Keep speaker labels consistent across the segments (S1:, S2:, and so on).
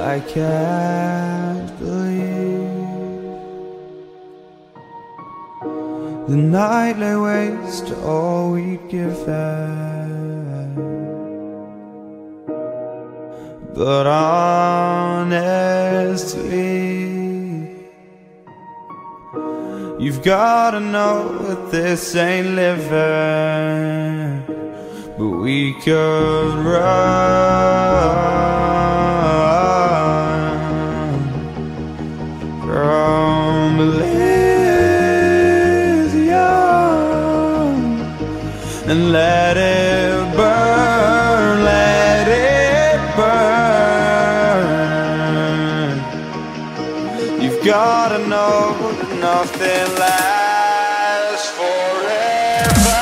S1: I can't believe the night lay waste to all we'd given. But honestly, you've gotta know that this ain't living. But we could run from Elysium and let it burn, let it burn. You've gotta know that nothing lasts forever.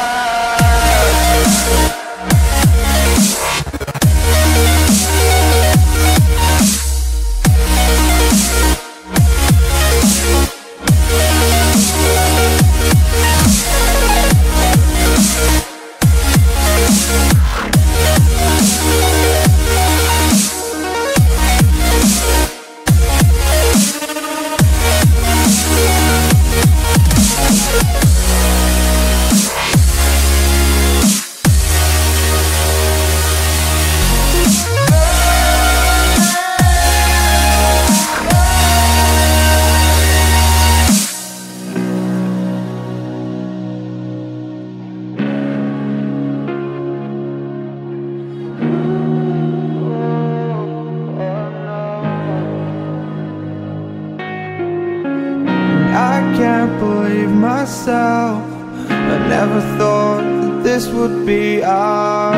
S1: I can't believe myself. I never thought that this would be our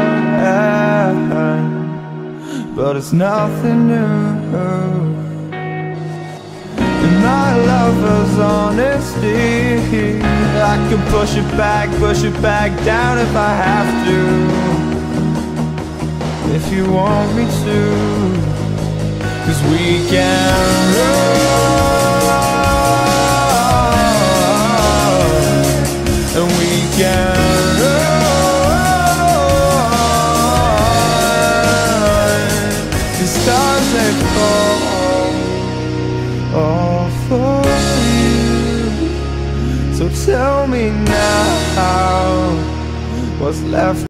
S1: end, but it's nothing new. And my lover's honesty, I can push it back down if I have to. If you want me to, 'cause we can run. And we can run. The stars they fall all for you. So tell me now, what's left